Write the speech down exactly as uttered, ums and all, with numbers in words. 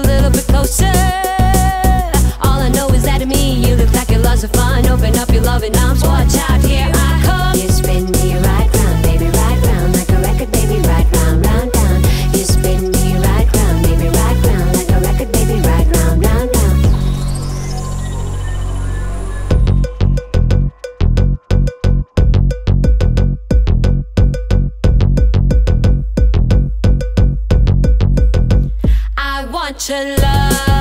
a little bit closer. All I know is that to me you look like you're lots of fun. Open up your loving arms, watch out, here I come. You spin me right round, baby, right round, like a record, baby, right round, round, round. You spin me right round, baby, right round, like a record, baby, right round, round, round. I want your love.